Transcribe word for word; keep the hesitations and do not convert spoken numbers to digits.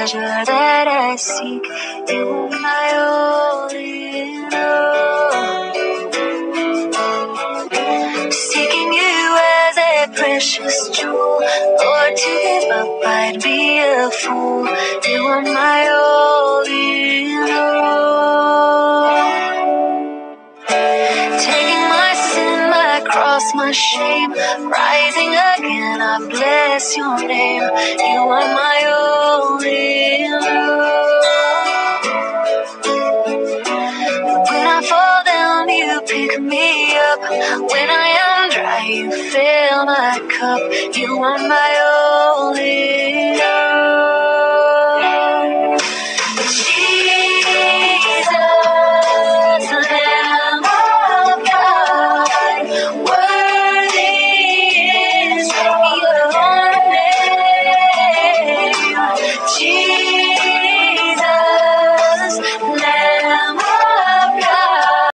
pleasure that I seek. You are my all in all. Seeking you as a precious jewel, Lord, to give up I'd be a fool. You are my all in all. Taking my sin, my cross, my shame, rising again, I bless your name. You are my all in all. When I fall down, you pick me up. When I am dry, you fill my cup. You are my all in all. Jesus, Lamb of God, worthy is your name. Jesus.